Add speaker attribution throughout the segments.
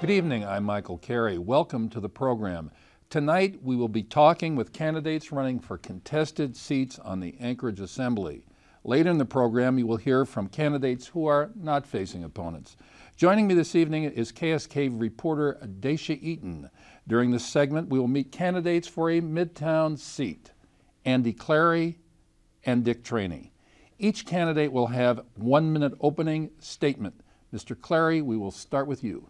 Speaker 1: Good evening, I'm Michael Carey. Welcome to the program. Tonight we will be talking with candidates running for contested seats on the Anchorage Assembly. Later in the program you will hear from candidates who are not facing opponents. Joining me this evening is KSK reporter Dacia Eaton. During this segment we will meet candidates for a Midtown seat, Andy Clary and Dick Traney. Each candidate will have a 1-minute opening statement. Mr. Clary, we will start with you.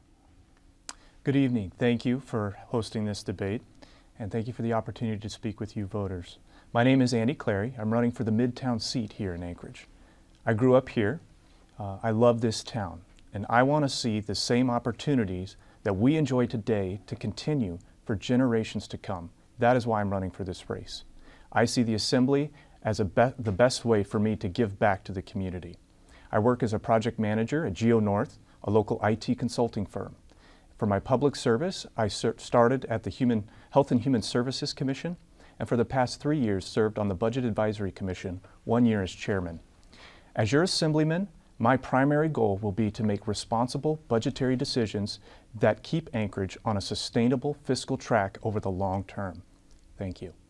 Speaker 2: Good evening. Thank you for hosting this debate, and thank you for the opportunity to speak with you voters. My name is Andy Clary. I'm running for the Midtown seat here in Anchorage. I grew up here. I love this town, and I want to see the same opportunities that we enjoy today to continue for generations to come. That is why I'm running for this race. I see the Assembly as the best way for me to give back to the community. I work as a project manager at GeoNorth, a local IT consulting firm. For my public service, I started at the Health and Human Services Commission, and for the past 3 years served on the Budget Advisory Commission, 1 year as chairman. As your assemblyman, my primary goal will be to make responsible budgetary decisions that keep Anchorage on a sustainable fiscal track over the long term. Thank you.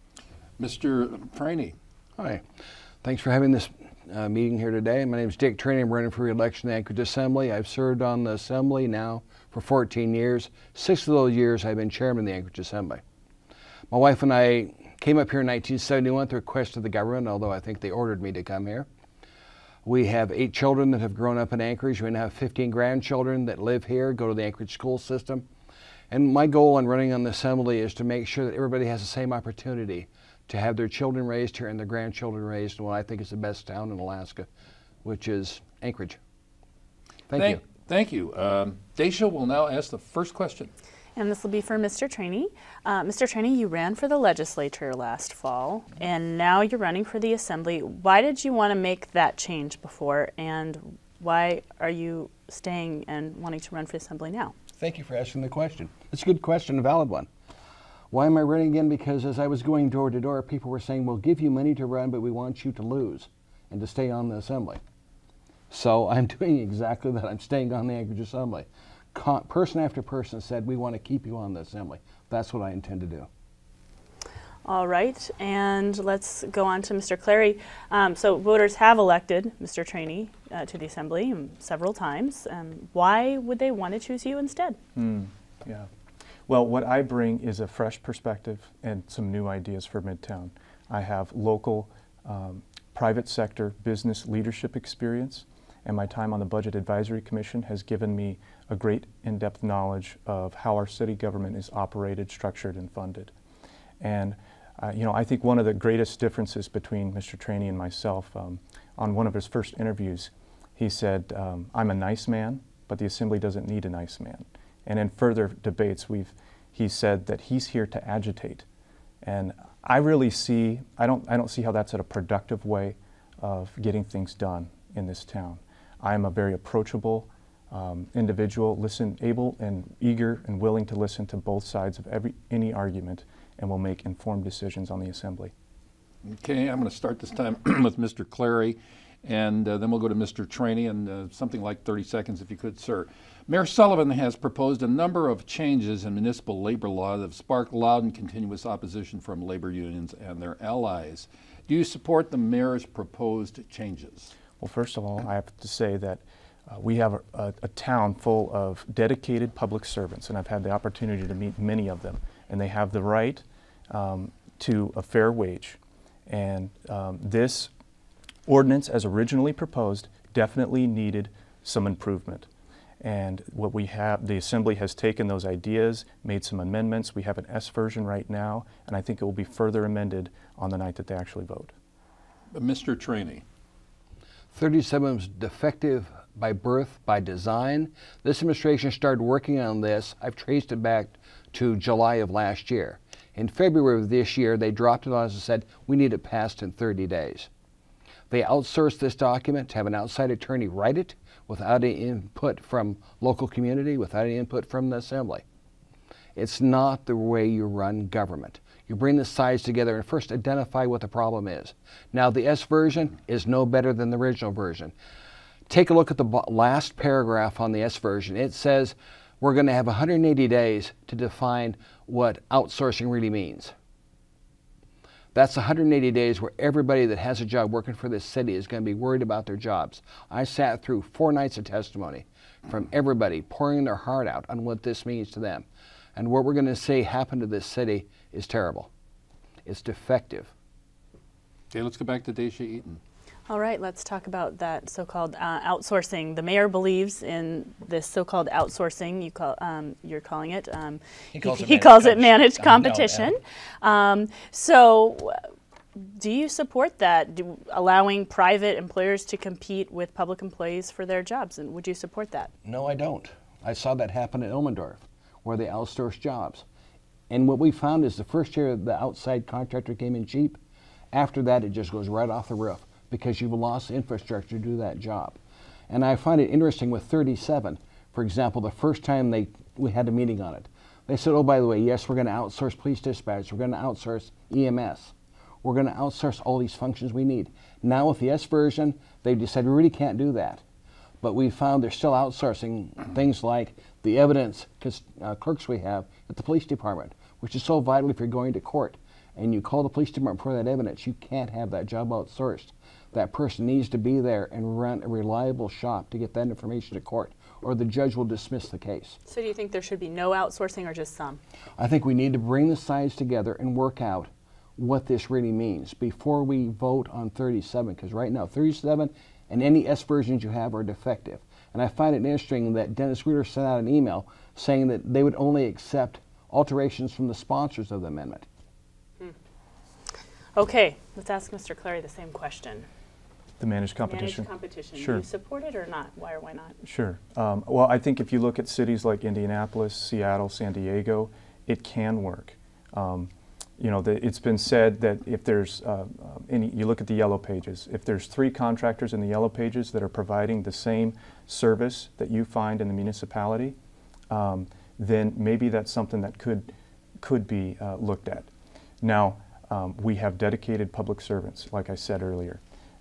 Speaker 1: Mr. Traney.
Speaker 3: Hi. Thanks for having this meeting here today. My name is Dick Traney. I'm running for re-election in the Anchorage Assembly. I've served on the Assembly now for 14 years. 6 of those years I've been chairman of the Anchorage Assembly. My wife and I came up here in 1971 at the request of the government, although I think they ordered me to come here. We have 8 children that have grown up in Anchorage. We now have 15 grandchildren that live here, go to the Anchorage school system. And my goal in running on the Assembly is to make sure that everybody has the same opportunity to have their children raised here and their grandchildren raised in what I think is the best town in Alaska, which is Anchorage. Thank you.
Speaker 1: Thank you. Dacia will now ask the first question.
Speaker 4: And this will be for Mr. Traney. Mr. Traney, you ran for the legislature last fall, and now you're running for the Assembly. Why did you want to make that change before, and why are you staying and wanting to run for Assembly now?
Speaker 3: Thank you for asking the question. It's a good question, a valid one. Why am I running again? Because as I was going door to door, people were saying, we'll give you money to run, but we want you to lose and to stay on the Assembly. So I'm doing exactly that. I'm staying on the Anchorage Assembly. Person after person said, we want to keep you on the Assembly. That's what I intend to do.
Speaker 4: All right, and let's go on to Mr. Clary. So voters have elected Mr. Traney to the Assembly several times. Why would they want to choose you instead?
Speaker 2: Yeah. Well, what I bring is a fresh perspective and some new ideas for Midtown. I have local private sector business leadership experience, and my time on the Budget Advisory Commission has given me a great in-depth knowledge of how our city government is operated, structured, and funded. And I think one of the greatest differences between Mr. Traney and myself, on one of his first interviews, he said, I'm a nice man, but the Assembly doesn't need a nice man. And in further debates, he said that he's here to agitate. And I really see, I don't see how that's a productive way of getting things done in this town. I'm a very approachable individual, able and eager and willing to listen to both sides of any argument, and will make informed decisions on the Assembly.
Speaker 1: Okay, I'm going to start this time with Mr. Clary, and then we'll go to Mr. Traney, and something like 30 seconds if you could, sir. Mayor Sullivan has proposed a number of changes in municipal labor law that have sparked loud and continuous opposition from labor unions and their allies. Do you support the mayor's proposed changes?
Speaker 2: Well, first of all, I have to say that we have a town full of dedicated public servants, and I've had the opportunity to meet many of them, and they have the right to a fair wage. And this ordinance, as originally proposed, definitely needed some improvement. And what we have, the Assembly has taken those ideas, made some amendments. We have an S version right now, and I think it will be further amended on the night that they actually vote.
Speaker 1: Mr. Traney.
Speaker 3: 37 was defective by birth, by design. This administration started working on this. I've traced it back to July of last year. In February of this year, they dropped it on us and said, we need it passed in 30 days. They outsourced this document to have an outside attorney write it without any input from local community, without any input from the Assembly. It's not the way you run government. You bring the sides together and first identify what the problem is. Now, the S version is no better than the original version. Take a look at the last paragraph on the S version. It says, we're going to have 180 days to define what outsourcing really means. That's 180 days where everybody that has a job working for this city is going to be worried about their jobs. I sat through 4 nights of testimony from everybody pouring their heart out on what this means to them. And what we're going to see happen to this city is terrible. It's defective.
Speaker 1: Okay, let's go back to Daisha Eaton.
Speaker 4: All right, let's talk about that so-called outsourcing. The mayor believes in this so-called outsourcing. You're calling it. He calls it managed competition. So, do you support that? Allowing private employers to compete with public employees for their jobs, and would you support that?
Speaker 3: No, I don't. I saw that happen at Elmendorf, where they outsourced jobs. And what we found is the first year the outside contractor came in cheap. After that, it just goes right off the roof, because you've lost infrastructure to do that job. And I find it interesting with 37, for example, the first time we had a meeting on it, they said, oh, by the way, yes, we're going to outsource police dispatch, we're going to outsource EMS, we're going to outsource all these functions we need. Now with the S version, they've decided we really can't do that. But we found they're still outsourcing things like the evidence clerks we have at the police department, which is so vital if you're going to court and you call the police department for that evidence. You can't have that job outsourced. That person needs to be there and run a reliable shop to get that information to court, or the judge will dismiss the case.
Speaker 4: So do you think there should be no outsourcing or just some?
Speaker 3: I think we need to bring the sides together and work out what this really means before we vote on 37, because right now 37 and any S versions you have are defective. And I find it interesting that Dennis Wheeler sent out an email saying that they would only accept alterations from the sponsors of the amendment.
Speaker 4: Okay, let's ask Mr. Clary the same question.
Speaker 2: The managed competition.
Speaker 4: Managed competition.
Speaker 2: Sure.
Speaker 4: Do you support it or not? Why or why not?
Speaker 2: Sure. Well, I think if you look at cities like Indianapolis, Seattle, San Diego, it can work. You know, it's been said that if there's you look at the Yellow Pages, if there's 3 contractors in the Yellow Pages that are providing the same service that you find in the municipality, then maybe that's something that could be looked at. Now, we have dedicated public servants, like I said earlier.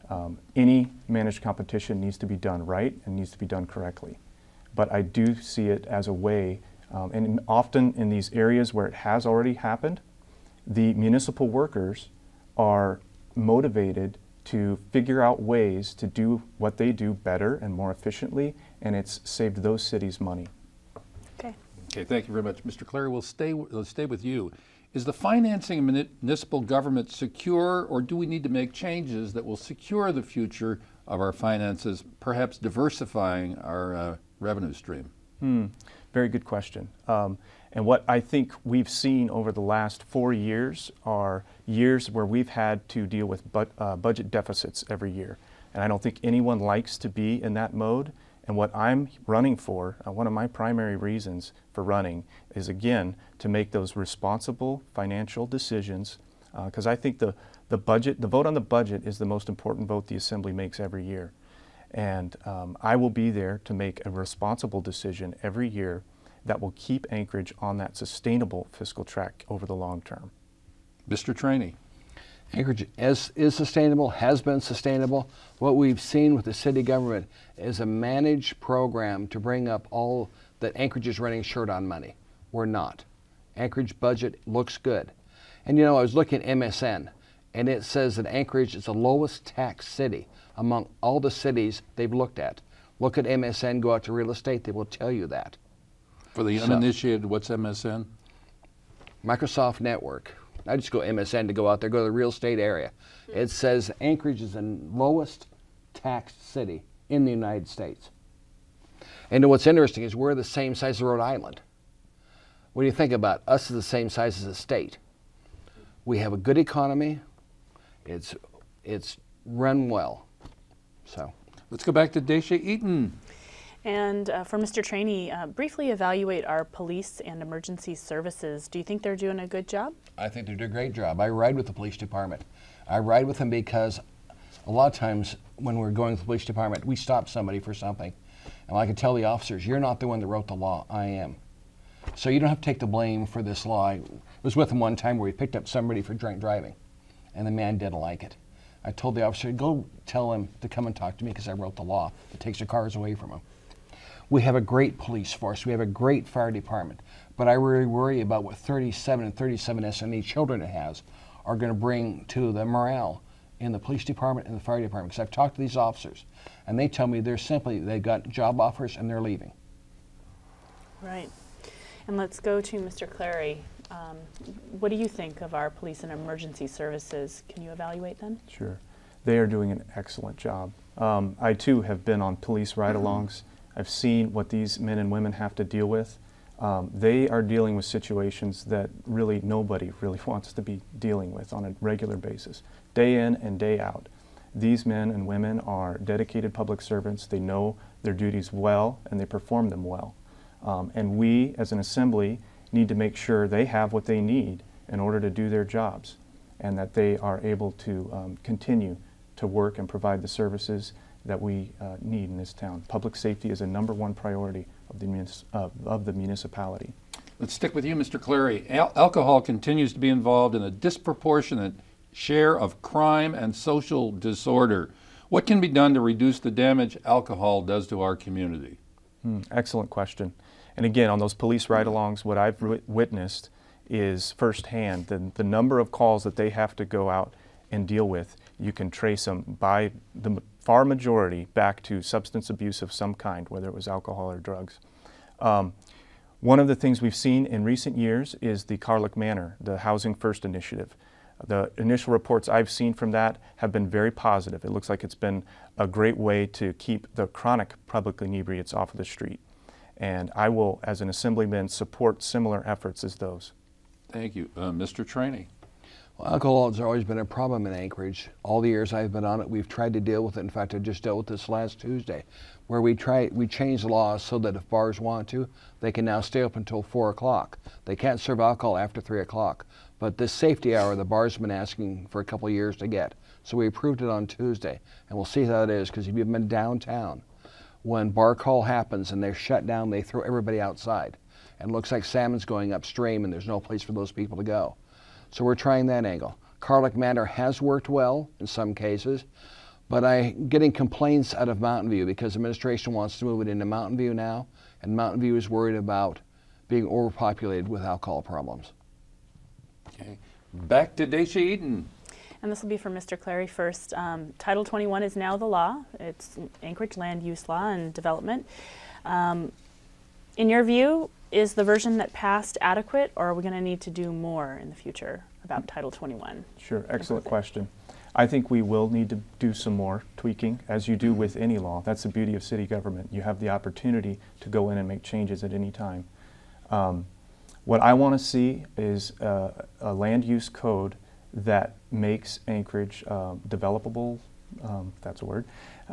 Speaker 2: Any managed competition needs to be done right and needs to be done correctly. But I do see it as a way, and often in these areas where it has already happened, the municipal workers are motivated to figure out ways to do what they do better and more efficiently, and it's saved those cities money.
Speaker 4: Okay.
Speaker 1: Okay, thank you very much. Mr. Clary, we'll stay with you. Is the financing of municipal government secure, or do we need to make changes that will secure the future of our finances, perhaps diversifying our revenue stream?
Speaker 2: Very good question. And what I think we've seen over the last 4 years are years where we've had to deal with budget deficits every year. And I don't think anyone likes to be in that mode. And what I'm running for, one of my primary reasons for running is, again, to make those responsible financial decisions, because I think the vote on the budget is the most important vote the Assembly makes every year. And I will be there to make a responsible decision every year that will keep Anchorage on that sustainable fiscal track over the long term.
Speaker 1: Mr. Trainey.
Speaker 3: Anchorage is sustainable, has been sustainable. What we've seen with the city government is a managed program to bring up all that Anchorage is running short on money. We're not. Anchorage budget looks good. And you know, I was looking at MSN, and it says that Anchorage is the lowest tax city among all the cities they've looked at. Look at MSN, go out to real estate, they will tell you that.
Speaker 1: For the uninitiated, what's MSN?
Speaker 3: Microsoft Network. I just go MSN to go out there, go to the real estate area. It says Anchorage is the lowest taxed city in the United States. And what's interesting is we're the same size as Rhode Island. When you think about us as the same size as a state, we have a good economy. It's run well. So
Speaker 1: let's go back to Daisha Eaton.
Speaker 4: And for Mr. Trainey, briefly evaluate our police and emergency services. Do you think they're doing a good job?
Speaker 3: I think they do a great job. I ride with the police department. I ride with them because a lot of times when we're going to the police department, we stop somebody for something. And I can tell the officers, you're not the one that wrote the law, I am. So you don't have to take the blame for this law. I was with them one time where we picked up somebody for drunk driving, and the man didn't like it. I told the officer, go tell him to come and talk to me because I wrote the law that takes their cars away from him. We have a great police force. We have a great fire department. But I really worry about what 37 and 37 SNE children it has are going to bring to the morale in the police department and the fire department. Because I've talked to these officers, and they tell me they've got job offers and they're leaving.
Speaker 4: Right. And let's go to Mr. Clary. What do you think of our police and emergency services? Can you evaluate them?
Speaker 2: Sure. They are doing an excellent job. I too have been on police ride-alongs. I've seen what these men and women have to deal with. They are dealing with situations that really nobody really wants to be dealing with on a regular basis, day in and day out. These men and women are dedicated public servants. They know their duties well and they perform them well. And we, as an assembly, need to make sure they have what they need in order to do their jobs, and that they are able to continue to work and provide the services that we need in this town. Public safety is a #1 priority of the municipality.
Speaker 1: Let's stick with you, Mr. Clary. Alcohol continues to be involved in a disproportionate share of crime and social disorder. What can be done to reduce the damage alcohol does to our community?
Speaker 2: Excellent question. And again, on those police ride-alongs, what I've witnessed is firsthand the number of calls that they have to go out and deal with. You can trace them by the far majority back to substance abuse of some kind, whether it was alcohol or drugs. One of the things we've seen in recent years is the Carlick Manor, the Housing First initiative. The initial reports I've seen from that have been very positive. It looks like it's been a great way to keep the chronic public inebriates off of the street. And I will, as an assemblyman, support similar efforts as those.
Speaker 1: Thank you. Mr. Trainee.
Speaker 3: Well, alcohol has always been a problem in Anchorage. All the years I've been on it, we've tried to deal with it. In fact, I just dealt with this last Tuesday, where we changed the laws so that if bars want to, they can now stay up until 4 o'clock. They can't serve alcohol after 3 o'clock. But this safety hour, the bar's been asking for a couple of years to get. So we approved it on Tuesday, and we'll see how it is, because if you've been downtown, when bar call happens and they're shut down, they throw everybody outside. And it looks like salmon's going upstream and there's no place for those people to go. So we're trying that angle. Carlick Manor has worked well in some cases, but I'm getting complaints out of Mountain View because administration wants to move it into Mountain View now, and Mountain View is worried about being overpopulated with alcohol problems.
Speaker 1: Okay. Back to Daisha Eden.
Speaker 4: And this will be for Mr. Clary first. Title 21 is now the law. It's Anchorage Land Use Law and Development. In your view, is the version that passed adequate, or are we going to need to do more in the future about Title 21?
Speaker 2: Sure, excellent question. I think we will need to do some more tweaking, as you do with any law. That's the beauty of city government. You have the opportunity to go in and make changes at any time. What I want to see is a land use code that makes Anchorage developable, if that's a word,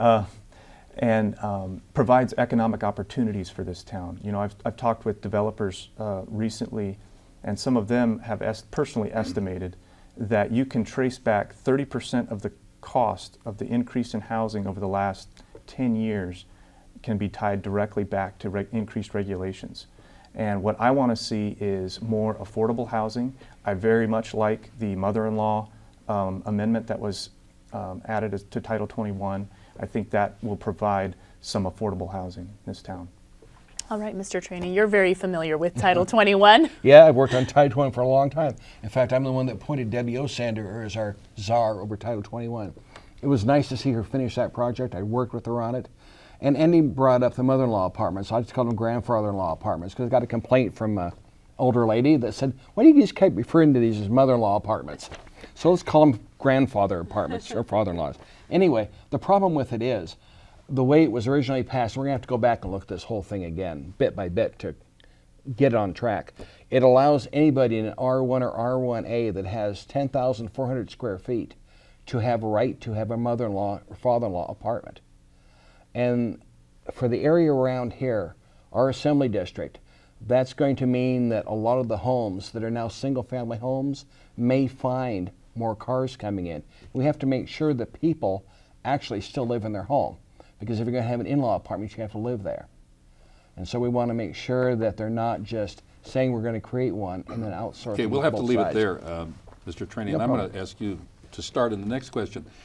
Speaker 2: and provides economic opportunities for this town. You know, I've talked with developers recently, and some of them have personally estimated that you can trace back 30% of the cost of the increase in housing over the last 10 years can be tied directly back to increased regulations. And what I want to see is more affordable housing. I very much like the mother-in-law amendment that was added to Title 21. I think that will provide some affordable housing in this town.
Speaker 4: All right, Mr. Trainee, you're very familiar with Title 21.
Speaker 3: Yeah, I've worked on Title 21 for a long time. In fact, I'm the one that appointed Debbie Osander as our czar over Title 21. It was nice to see her finish that project. I worked with her on it. And Andy brought up the mother-in-law apartments. I just called them grandfather-in-law apartments because I got a complaint from an older lady that said, why do you just keep referring to these as mother-in-law apartments? So let's call them grandfather apartments or father-in-laws. Anyway, the problem with it is the way it was originally passed, we're going to have to go back and look at this whole thing again, bit by bit, to get it on track. It allows anybody in an R1 or R1A that has 10,400 square feet to have a right to have a mother-in-law or father-in-law apartment. And for the area around here, our assembly district, that's going to mean that a lot of the homes that are now single-family homes may find more cars coming in. We have to make sure that people actually still live in their home, because if you're going to have an in-law apartment, you have to live there. And so we want to make sure that they're not just saying we're going to create one and then outsource.
Speaker 1: Okay, we'll have to leave
Speaker 3: it
Speaker 1: there, Mr. Trainee, and I'm going to ask you to start in the next question.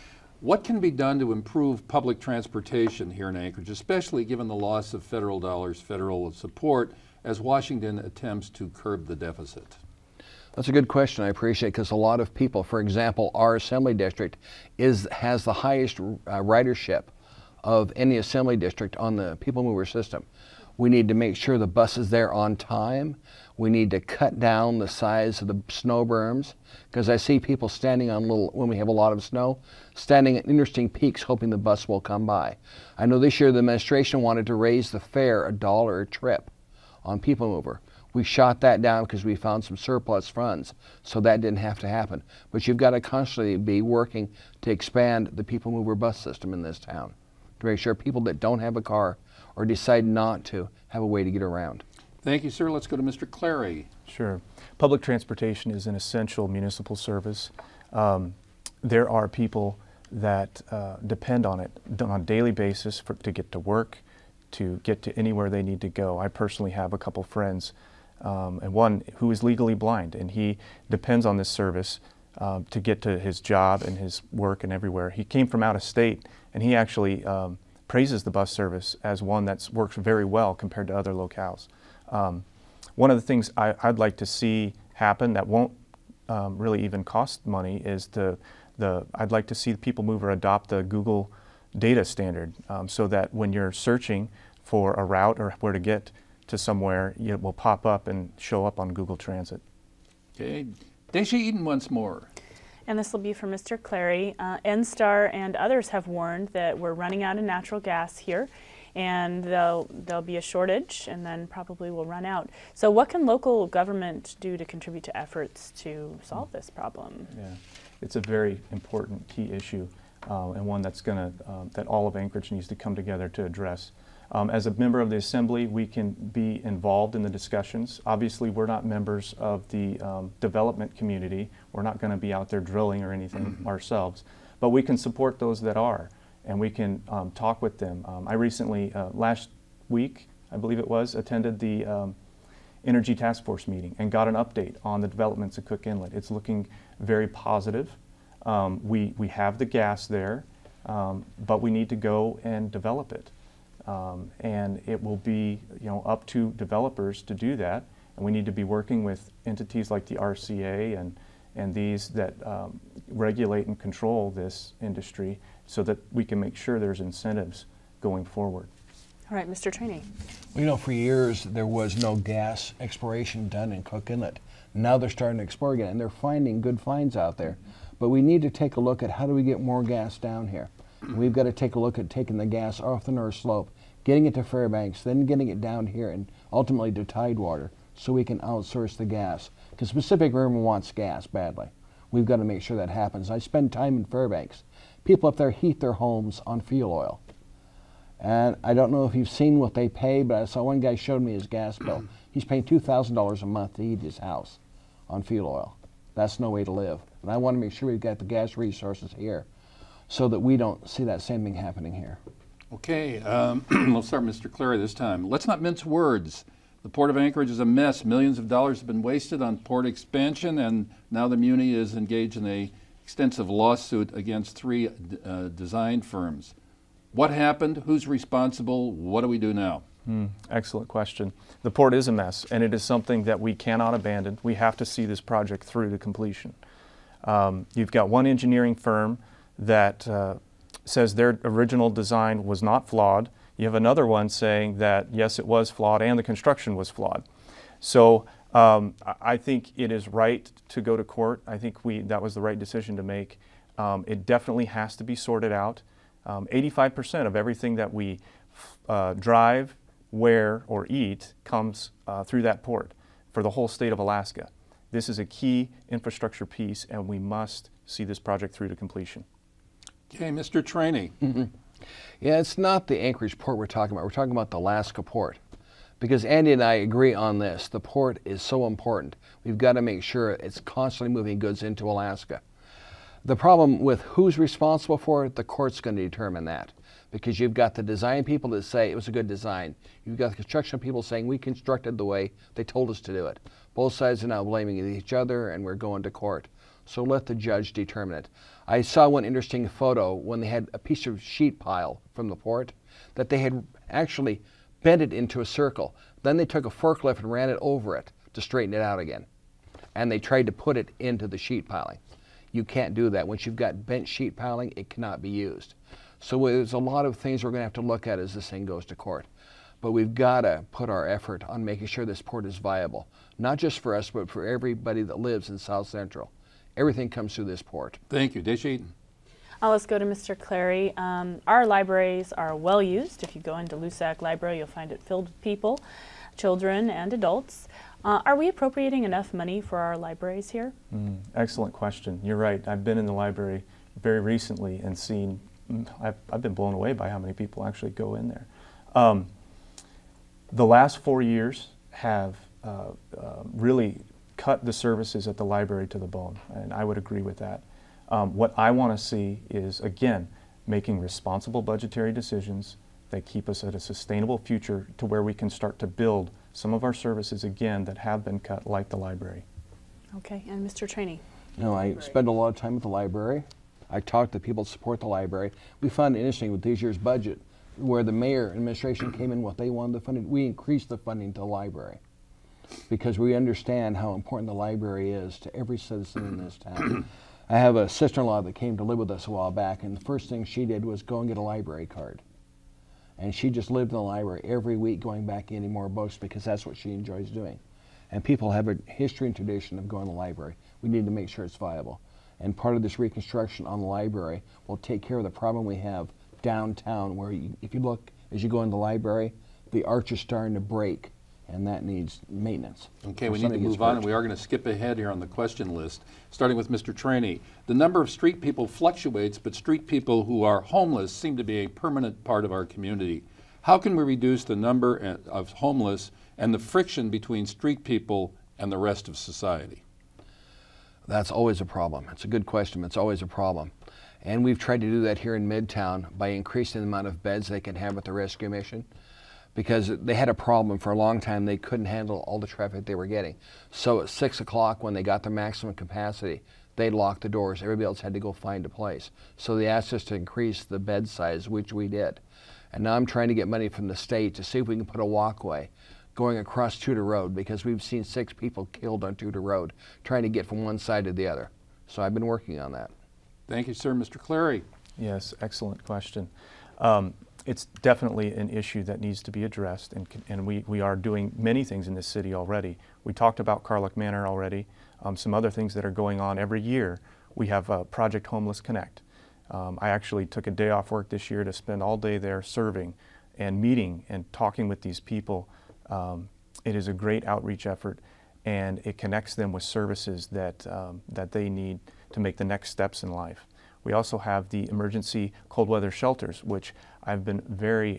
Speaker 1: What can be done to improve public transportation here in Anchorage, especially given the loss of federal dollars, federal support, as Washington attempts to curb the deficit?
Speaker 3: That's a good question. I appreciate it, because a lot of people, for example, our assembly district has the highest ridership of any assembly district on the people mover system. We need to make sure the bus is there on time. We need to cut down the size of the snow berms, because I see people standing on when we have a lot of snow, standing at interesting peaks hoping the bus will come by. I know this year the administration wanted to raise the fare $1 a trip on people mover. We shot that down because we found some surplus funds, so that didn't have to happen. But you've got to constantly be working to expand the people mover bus system in this town, to make sure people that don't have a car or decide not to have a way to get around.
Speaker 1: Thank you, sir. Let's go to Mr. Clary.
Speaker 2: Sure. Public transportation is an essential municipal service. There are people that depend on it on a daily basis to get to work, to get to anywhere they need to go. I personally have a couple friends, and one who is legally blind, and he depends on this service to get to his job and his work and everywhere. He came from out of state, and he actually praises the bus service as one that works very well compared to other locales. One of the things I'd like to see happen that won't really even cost money is I'd like to see the people mover adopt the Google data standard, so that when you're searching for a route or where to get to somewhere, it will pop up and show up on Google Transit.
Speaker 1: Okay. Daisha Eden once more.
Speaker 4: And this will be for Mr. Clary. NSTAR and others have warned that we're running out of natural gas here, and there'll be a shortage, and then probably will run out. So what can local government do to contribute to efforts to solve this problem?
Speaker 2: Yeah, it's a very important key issue, and one that's that all of Anchorage needs to come together to address. As a member of the Assembly, we can be involved in the discussions. Obviously, we're not members of the development community. We're not going to be out there drilling or anything ourselves, but we can support those that are, and we can talk with them. I recently, last week, I believe it was, attended the Energy Task Force meeting and got an update on the developments at Cook Inlet. It's looking very positive. We have the gas there, but we need to go and develop it. And it will be, up to developers to do that, and we need to be working with entities like the RCA and these that regulate and control this industry, so that we can make sure there's incentives going forward.
Speaker 4: All right, Mr. Trainee.
Speaker 3: Well, for years there was no gas exploration done in Cook Inlet. Now they're starting to explore again, and they're finding good finds out there. But we need to take a look at how do we get more gas down here. We've got to take a look at taking the gas off the North Slope, getting it to Fairbanks, then getting it down here and ultimately to Tidewater, so we can outsource the gas. Because Pacific River wants gas badly. We've got to make sure that happens. I spend time in Fairbanks. People up there heat their homes on fuel oil. And I don't know if you've seen what they pay, but I saw one guy showed me his gas bill. He's paying $2,000 a month to heat his house on fuel oil. That's no way to live. And I want to make sure we've got the gas resources here, so that we don't see that same thing happening here.
Speaker 1: Okay, let's start Mr. Clary this time. Let's not mince words. The Port of Anchorage is a mess. Millions of dollars have been wasted on port expansion, and now the Muni is engaged in an extensive lawsuit against 3 design firms. What happened? Who's responsible? What do we do now?
Speaker 2: Excellent question. The port is a mess, and it is something that we cannot abandon. We have to see this project through to completion. You've got one engineering firm that says their original design was not flawed. You have another one saying that, yes, it was flawed and the construction was flawed. So I think it is right to go to court. I think that was the right decision to make. It definitely has to be sorted out. 85% of everything that we drive, wear, or eat comes through that port for the whole state of Alaska. This is a key infrastructure piece, and we must see this project through to completion.
Speaker 1: Okay, Mr. Trainee.
Speaker 3: Yeah, it's not the Anchorage port we're talking about. We're talking about the Alaska port. Because Andy and I agree on this. The port is so important. We've got to make sure it's constantly moving goods into Alaska. The problem with who's responsible for it, the court's going to determine that. Because you've got the design people that say it was a good design. You've got the construction people saying we constructed the way they told us to do it. Both sides are now blaming each other, and we're going to court. So let the judge determine it. I saw one interesting photo when they had a piece of sheet pile from the port that they had actually bent it into a circle. Then they took a forklift and ran it over it to straighten it out again. And they tried to put it into the sheet piling. You can't do that. Once you've got bent sheet piling, it cannot be used. So there's a lot of things we're going to have to look at as this thing goes to court. But we've got to put our effort on making sure this port is viable, not just for us, but for everybody that lives in South Central. Everything comes through this port.
Speaker 1: Thank you. Dish Eaton.
Speaker 4: Let's go to Mr. Clary. Our libraries are well used. If you go into Lusac Library, you'll find it filled with people, children and adults. Are we appropriating enough money for our libraries here?
Speaker 2: Excellent question. You're right. I've been in the library very recently and seen, I've been blown away by how many people actually go in there. The last 4 years have really cut the services at the library to the bone, and I would agree with that. What I want to see is, again, making responsible budgetary decisions that keep us at a sustainable future to where we can start to build some of our services again that have been cut, like the library.
Speaker 4: Okay, and Mr. Trainee.
Speaker 3: No, I spend a lot of time at the library. I talk to people that support the library. We found it interesting with this year's budget, where the mayor and administration came in what they wanted the funding. We increased the funding to the library because we understand how important the library is to every citizen in this town. I have a sister-in-law that came to live with us a while back, and the first thing she did was go and get a library card. And she just lived in the library every week, going back getting more books because that's what she enjoys doing. And people have a history and tradition of going to the library. We need to make sure it's viable. And part of this reconstruction on the library will take care of the problem we have downtown, where if you look as you go in the library, the arch is starting to break, and that needs maintenance.
Speaker 1: Okay, we need to move on, and we are going to skip ahead here on the question list, starting with Mr. Trainee. The number of street people fluctuates, but street people who are homeless seem to be a permanent part of our community. How can we reduce the number of homeless and the friction between street people and the rest of society?
Speaker 3: That's always a problem. It's a good question. It's always a problem. And we've tried to do that here in Midtown by increasing the amount of beds they can have at the rescue mission, because they had a problem for a long time. They couldn't handle all the traffic they were getting. So at 6 o'clock, when they got their maximum capacity, they locked the doors. Everybody else had to go find a place. So they asked us to increase the bed size, which we did. And now I'm trying to get money from the state to see if we can put a walkway going across Tudor Road, because we've seen 6 people killed on Tudor Road trying to get from one side to the other. So I've been working on that.
Speaker 1: Thank you, sir. Mr. Clary.
Speaker 2: Yes, excellent question. It's definitely an issue that needs to be addressed, and we are doing many things in this city already. We talked about Carluck Manor already. Some other things that are going on every year. We have Project Homeless Connect. I actually took a day off work this year to spend all day there serving and meeting and talking with these people. It is a great outreach effort, and it connects them with services that they need to make the next steps in life. We also have the emergency cold weather shelters, which I've been very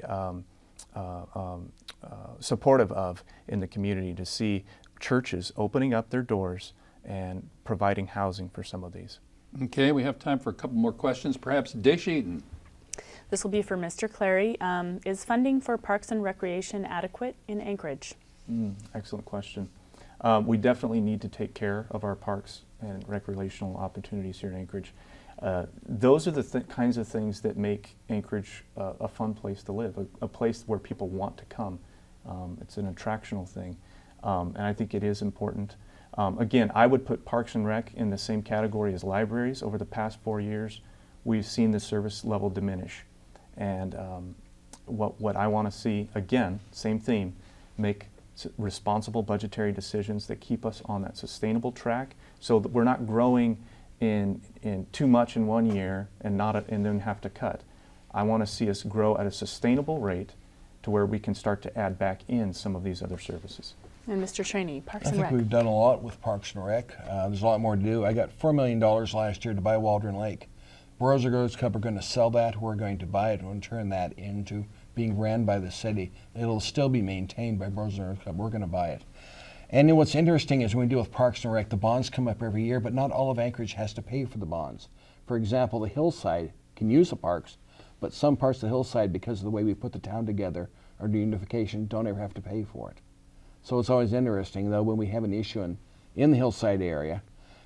Speaker 2: supportive of in the community, to see churches opening up their doors and providing housing for some of these.
Speaker 1: Okay, we have time for a couple more questions. Perhaps Dish Eaton.
Speaker 4: This will be for Mr. Clary. Is funding for Parks and Recreation adequate in Anchorage?
Speaker 2: Excellent question. We definitely need to take care of our parks and recreational opportunities here in Anchorage. Those are the kinds of things that make Anchorage a fun place to live, a place where people want to come. It's an attractional thing, and I think it is important. Again, I would put Parks and Rec in the same category as libraries. Over the past 4 years, we've seen the service level diminish. And what I want to see, again, same theme, make responsible budgetary decisions that keep us on that sustainable track, so that we're not growing in too much in 1 year and then have to cut. I want to see us grow at a sustainable rate to where we can start to add back in some of these other services.
Speaker 4: And Mr. Trainee, Parks
Speaker 3: I
Speaker 4: and
Speaker 3: think
Speaker 4: Rec.
Speaker 3: we've done a lot with Parks and Rec. There's a lot more to do. I got $4 million last year to buy Waldron Lake. Burroughs Girls Club are going to sell that. We're going to buy it and turn that into being ran by the city. It'll still be maintained by Burroughs Girls Club. We're going to buy it. And what's interesting is when we deal with Parks and Rec, the bonds come up every year, but not all of Anchorage has to pay for the bonds. For example, the hillside can use the parks, but some parts of the hillside, because of the way we put the town together, or reunification, don't ever have to pay for it. So it's always interesting, though, when we have an issue in the hillside area,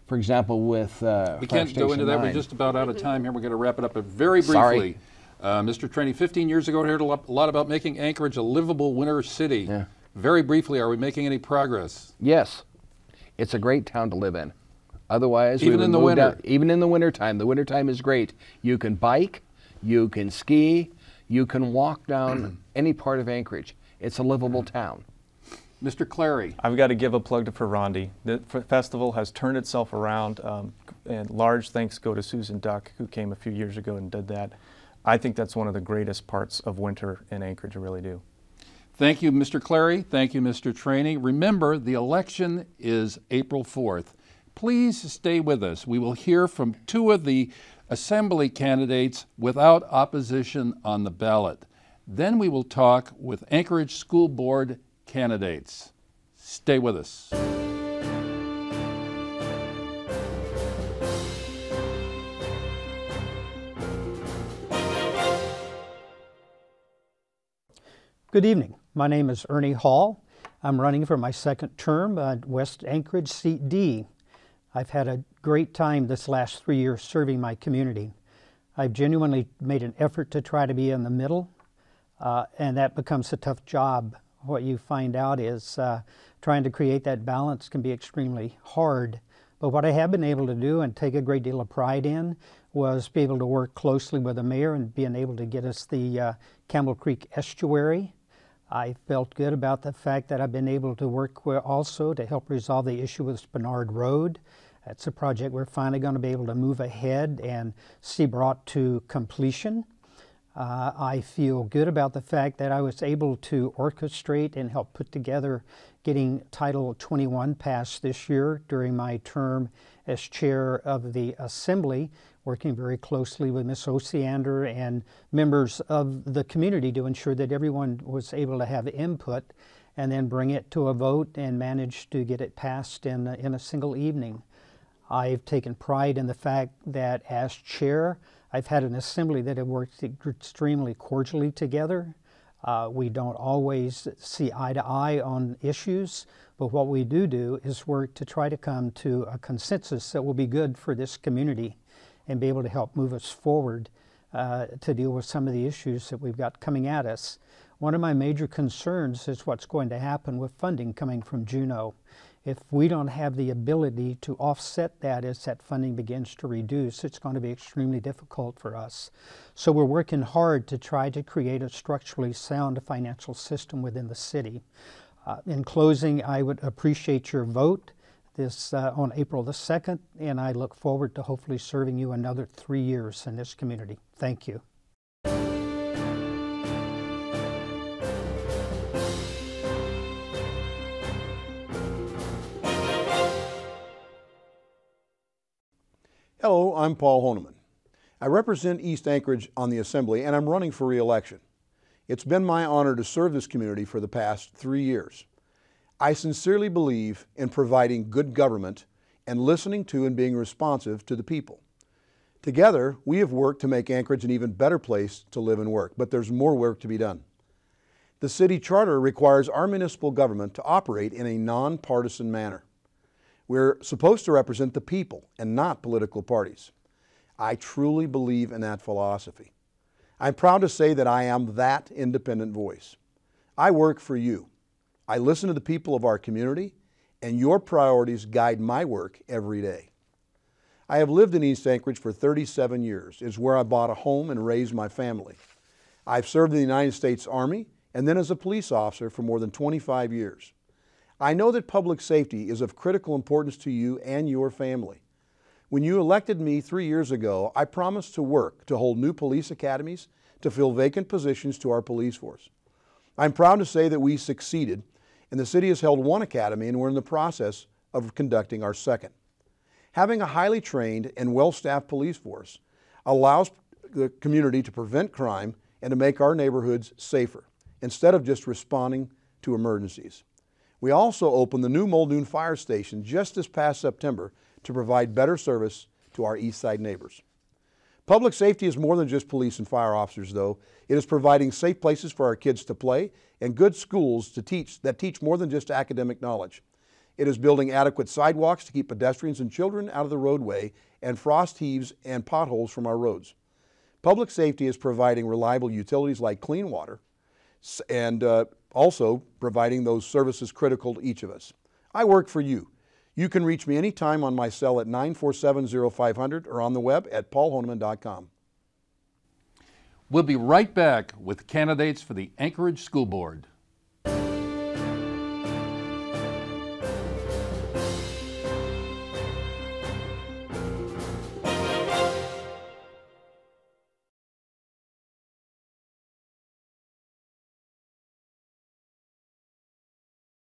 Speaker 3: For example, with
Speaker 1: We can't go into that. We're just about out of time here. We're going to wrap it up, but very briefly. Mr. Trainey, 15 years ago, I heard a lot about making Anchorage a livable winter city.
Speaker 3: Yeah.
Speaker 1: Very briefly, are we making any progress?
Speaker 3: Yes. It's a great town to live in. Otherwise,
Speaker 1: even in the winter.
Speaker 3: Even in the wintertime. The wintertime is great. You can bike, you can ski, you can walk down any part of Anchorage. It's a livable town.
Speaker 1: Mr. Clary.
Speaker 2: I've got to give a plug to Ferrandi. The festival has turned itself around, and large thanks go to Susan Duck, who came a few years ago and did that. I think that's one of the greatest parts of winter in Anchorage, I really do.
Speaker 1: Thank you, Mr. Clary. Thank you, Mr. Trainey. Remember, the election is April 4th. Please stay with us. We will hear from two of the Assembly candidates without opposition on the ballot. Then we will talk with Anchorage School Board candidates. Stay with us.
Speaker 5: Good evening. My name is Ernie Hall. I'm running for my second term at West Anchorage Seat D. I've had a great time this last 3 years serving my community. I've genuinely made an effort to try to be in the middle, and that becomes a tough job. What you find out is trying to create that balance can be extremely hard. But what I have been able to do and take a great deal of pride in was be able to work closely with the mayor and being able to get us the Campbell Creek Estuary. I felt good about the fact that I've been able to work also to help resolve the issue with Spenard Road. That's a project we're finally going to be able to move ahead and see brought to completion. I feel good about the fact that I was able to orchestrate and help put together getting Title 21 passed this year during my term as chair of the Assembly, working very closely with Ms. Osiander and members of the community to ensure that everyone was able to have input and then bring it to a vote and manage to get it passed in a single evening. I've taken pride in the fact that as chair, I've had an assembly that have worked extremely cordially together. We don't always see eye to eye on issues, but what we do is work to try to come to a consensus that will be good for this community and be able to help move us forward to deal with some of the issues that we've got coming at us. One of my major concerns is what's going to happen with funding coming from Juneau. If we don't have the ability to offset that as that funding begins to reduce, it's going to be extremely difficult for us. So we're working hard to try to create a structurally sound financial system within the city. In closing, I would appreciate your vote this on April the 2nd, and I look forward to hopefully serving you another 3 years in this community. Thank you.
Speaker 6: Hello, I'm Paul Honeman. I represent East Anchorage on the Assembly, and I'm running for re-election. It's been my honor to serve this community for the past 3 years. I sincerely believe in providing good government and listening to and being responsive to the people. Together, we have worked to make Anchorage an even better place to live and work, but there's more work to be done. The city charter requires our municipal government to operate in a nonpartisan manner. We're supposed to represent the people and not political parties. I truly believe in that philosophy. I'm proud to say that I am that independent voice. I work for you. I listen to the people of our community, and your priorities guide my work every day. I have lived in East Anchorage for 37 years. It's where I bought a home and raised my family. I've served in the United States Army and then as a police officer for more than 25 years. I know that public safety is of critical importance to you and your family. When you elected me 3 years ago, I promised to work to hold new police academies, to fill vacant positions to our police force. I'm proud to say that we succeeded, and the city has held one academy and we're in the process of conducting our second. Having a highly trained and well-staffed police force allows the community to prevent crime and to make our neighborhoods safer, instead of just responding to emergencies. We also opened the new Muldoon Fire Station just this past September to provide better service to our East Side neighbors. Public safety is more than just police and fire officers, though. It is providing safe places for our kids to play and good schools that teach more than just academic knowledge. It is building adequate sidewalks to keep pedestrians and children out of the roadway and frost heaves and potholes from our roads. Public safety is providing reliable utilities like clean water and also providing those services critical to each of us. I work for you. You can reach me anytime on my cell at 947-0500 or on the web at paulhoneman.com.
Speaker 1: We'll be right back with candidates for the Anchorage School Board.